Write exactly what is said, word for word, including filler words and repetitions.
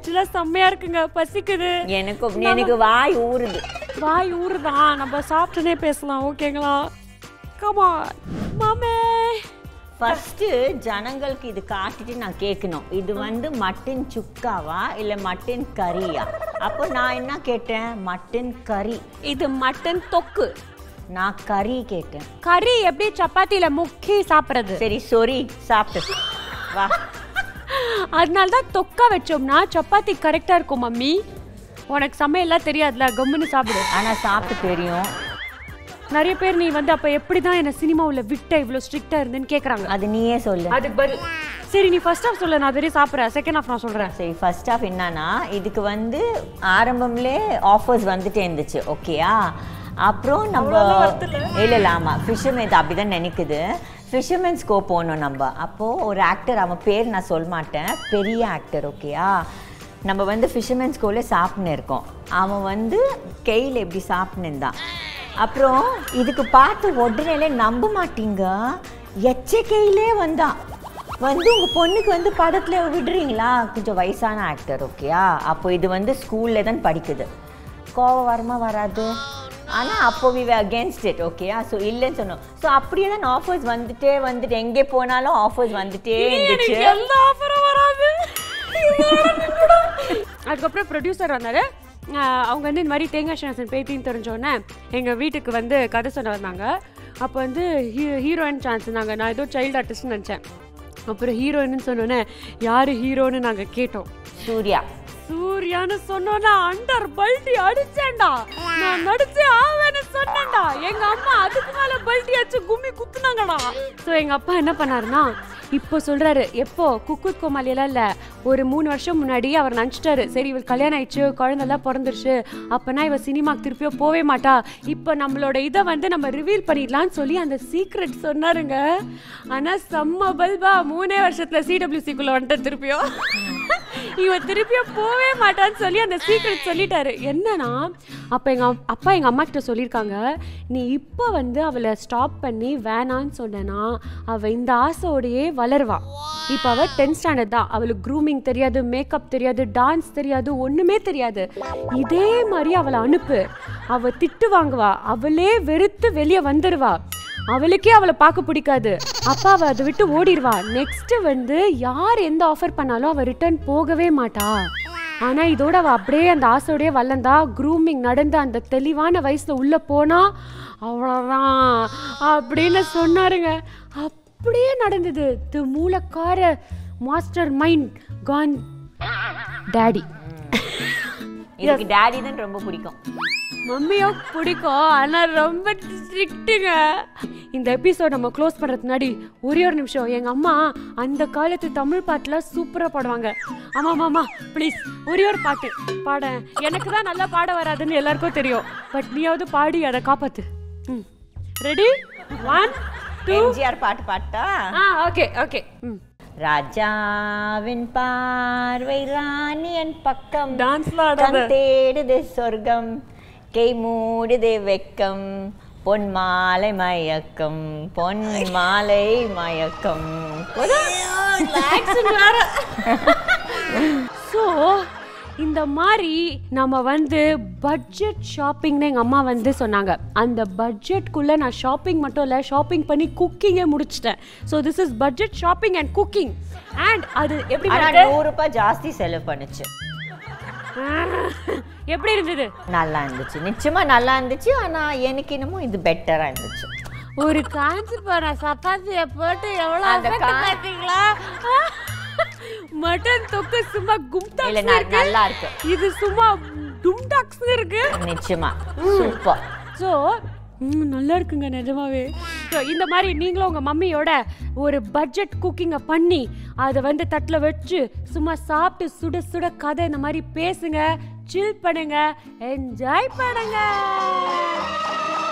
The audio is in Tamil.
ஆக்சுவலா செம்மையா இருக்குங்க, பசிக்குது எனக்கு. எனக்கு வாய் ஊறுது. வாய் ஊறுதான், நம்ம சாப்பிட்டுனே பேசலாம் ஓகேங்களா? கம் ஆன் மாமே. ஃபர்ஸ்ட் ஜனங்களுக்கு இது காட்டிட்டு நான் கேட்கணும், இது வந்து மட்டன் சுக்காவா இல்ல மட்டன் கறியா? அப்போ நான் என்ன கேட்டேன்? மட்டன் கறி. இது மட்டன் தொக்கு. நான் கறி கேட்டேன். கறி எப்படி சப்பாத்தியில முக்கி சாப்பிடுறது? சரி சாரி, சாப்பிட்டு வா. அதனால தான் தொக்கா வச்சோம்னா சப்பாத்தி கரெக்டா இருக்கும் மம்மி. உனக்கு சமையல்லாம் தெரியாதுல, கம்முன்னு சாப்பிடு. ஆனா சாப்பிட்டு தெரியும். நிறைய பேர் நீ வந்து அப்ப எப்படிதான் என்ன சினிமாவுல விட்ட இவ்வளவு ஸ்ட்ரிக்டா இருந்துன்னு கேக்குறாங்க. அது நீயே சொல்லு. அதுக்கு பதில் சரி நீ ஃபர்ஸ்ட் ஹாஃப் சொல்லு, நான் வெறும் சாப்பிடுறேன். செகண்ட் ஹாஃப் நான் சொல்றேன். சரி, ஃபர்ஸ்ட் ஹாஃப் என்னன்னா, இதுக்கு வந்து ஆரம்பம்லே ஆஃபர்ஸ் வந்துட்டே இருந்துச்சு ஓகேயா? அப்புறம் நம்ம இல்லை இல்லை ஆமாம் ஃபிஷர்மேன் அப்படிதான் நினைக்குது. ஃபிஷர்மேன்ஸ்கோ போனோம் நம்ம. அப்போது ஒரு ஆக்டர், அவன் பேர் நான் சொல்ல மாட்டேன், பெரிய ஆக்டர் ஓகேயா? நம்ம வந்து ஃபிஷர்மேன்ஸ்கோவில் சாப்பிட்னு இருக்கோம். அவன் வந்து கையில் எப்படி சாப்பிட்னுந்தான். அப்புறம் இதுக்கு பார்த்து உடனே நம்ப மாட்டீங்க, எச்சக்கையிலே வந்தான். வந்து உங்கள் பொண்ணுக்கு வந்து படத்தில் விடுறீங்களா? கொஞ்சம் வயசான ஆக்டர் ஓகேயா? அப்போ இது வந்து ஸ்கூலில் தான் படிக்குது. கோவம் வரமா வராது? ஆனால் அப்போ வி வே அகேன்ஸ்ட் இட் ஓகேயா? ஸோ இல்லைன்னு சொன்னோம். ஸோ அப்படியே தான் ஆஃபர்ஸ் வந்துட்டே வந்துட்டு எங்கே போனாலும் ஆஃபர்ஸ் வந்துட்டே இருந்துச்சு. எல்லா ஆஃபரும் வராது. அதுக்கப்புறம் ப்ரொடியூசர் வந்தாரு. அவங்க வந்து இந்த மாதிரி தேங்காய் ஷாசன் பேத்தின்னு தெரிஞ்சோன்னே எங்கள் வீட்டுக்கு வந்து கதை சொல்ல வந்தாங்க. அப்போ வந்து ஹீ ஹீரோயின் சான்ஸ் இருந்தாங்க. நான் ஏதோ சைல்டு ஆர்டிஸ்ட்னு நினச்சேன். அப்புறம் ஹீரோயின்னு சொன்னோன்னே யார் ஹீரோன்னு நாங்கள் கேட்டோம். சூர்யா. சூர்யான்னு சொன்னோன்னா அண்டர் பல்ட்டி அடிச்சேன்டா. நான் நடிச்சு ஆவேன்னு சொன்னேன்டா. எங்க அம்மா அதுக்கு மேல பல்ட்டி அடிச்சு கும்மி குத்துனாங்கடா. ஸோ எங்க அப்பா என்ன பண்ணாருன்னா, இப்போ சொல்றாரு, எப்போ குக்குத் கோமாளியெல்லாம் இல்லை, ஒரு மூணு வருஷம் முன்னாடி அவர் நினச்சிட்டாரு, சரி இவள் கல்யாணம் ஆயிடுச்சு, குழந்தெல்லாம் பிறந்துருச்சு, அப்போனா இவள் சினிமாக்கு திருப்பியோ போவே மாட்டா, இப்போ நம்மளோட இதை வந்து நம்ம ரிவீல் பண்ணிடலான்னு சொல்லி அந்த சீக்ரெட் சொன்னாருங்க. ஆனால் செம்ம பல்பா மூணே வருஷத்தில் சிடபிள்யூசிக்குள்ளே வந்துட்டு திருப்பியோ இவன் திருப்பியோ போவே மாட்டான்னு சொல்லி அந்த சீக்ரெட் சொல்லிட்டாரு. என்னன்னா, அப்போ எங்கள் அப்பா எங்கள் அம்மா கிட்ட சொல்லியிருக்காங்க, நீ இப்போ வந்து அவளை ஸ்டாப் பண்ணி வேணான்னு சொன்னா அவள் இந்த ஆசையோடையே வளருவா. இப்போ அவள் டென்த் ஸ்டாண்டர்ட் தான், அவளுக்கு க்ரூமிங் தெரியாது, மேக்கப் தெரியாது, டான்ஸ் தெரியாது, ஒன்றுமே தெரியாது. இதே மாதிரி அவளை அனுப்பு, அவள் திட்டு வாங்குவா, அவளே வெறுத்து வெளியே வந்துடுவா, அவளுக்கே அவளை பார்க்க பிடிக்காது, அப்பா அவள் அதை விட்டு ஓடிடுவா. நெக்ஸ்ட் வந்து யார் எந்த ஆஃபர் பண்ணாலும் அவள் ரிட்டர்ன் போகவே மாட்டா. ஆனால் இதோட அவள் அப்படியே அந்த ஆசையோடையே வளர்ந்தா, க்ரூமிங் நடந்து அந்த தெளிவான வயசில் உள்ளே போனா அவ்வளோதான் அப்படின்னு சொன்னாருங்க. அப்படியே நடந்தது. தி மூலக்கார மாஸ்டர் மைண்ட் கான் டாடி. எனக்கு டாடி தான் ரொம்ப பிடிக்கும். மம்மியோ பிடிக்கும், ஆனால் ரொம்ப ஸ்ட்ரிக்ட்டுங்க. இந்த எபிசோட் நம்ம க்ளோஸ் பண்ணுறதுக்கு முன்னாடி ஒரே ஒரு நிமிஷம், எங்கள் அம்மா அந்த காலத்து தமிழ் பாட்டுலாம் சூப்பராக பாடுவாங்க. ஆமாம் ஆமா ப்ளீஸ் ஒரே ஒரு பாட்டு பாட. எனக்கு தான் நல்லா பாட வராதுன்னு எல்லாருக்கும் தெரியும், பட் நீயாவது பாடி அதை காப்பாற்று. ம் ரெடி? One two. எம்ஜிஆர் பாட்டு பாட்டா? ஆ ஓகே ஓகே. ம் ராஜாவின் பார்வை ராணியன் பக்கம், டான்ஸ்லாம் தேடுதே சொர்க்கம், கை மூடுதே வெக்கம், பொன் மாலை மயக்கம், பொன் மாலை மயக்கம். ஸோ இந்த மாதிரி நம்ம வந்து பட்ஜெட் ஷாப்பிங்னு எங்கள் அம்மா வந்து சொன்னாங்க. அந்த பட்ஜெட்குள்ளே நான் ஷாப்பிங் மட்டும் இல்லை, ஷாப்பிங் பண்ணி குக்கிங்கே முடிச்சிட்டேன். So this is budget shopping and cooking. And அது எப்படி நூறு ரூபாய் ஜாஸ்தி செலவு பண்ணுச்சு. எப்படி இருந்தது? நல்லா இருந்துச்சு, நிச்சயமா நல்லா இருந்துச்சு. ஆனால் எனக்கு என்னமோ இது பெட்டராக இருந்துச்சு. ஒரு காஞ்சி போற சப்பாத்தியை போட்டு எவ்வளோ பார்த்தீங்களா? மட்டன் தொக்கு சும்மா கும்டா இல்ல நல்லா இருக்கு, இது சும்மா டும்டாக்ஸ் இருக்கு. நிச்சயமா சூப்பர். சோ நல்லா இருக்குங்க நிஜமாவே. ஸோ இந்த மாதிரி நீங்களும் உங்கள் மம்மியோட ஒரு பட்ஜெட் குக்கிங்கை பண்ணி அதை வந்து தட்டில் வச்சு சும்மா சாப்பிட்டு சுட சுட கதை இந்த மாதிரி பேசுங்க, சில் பண்ணுங்க, என்ஜாய் பண்ணுங்க.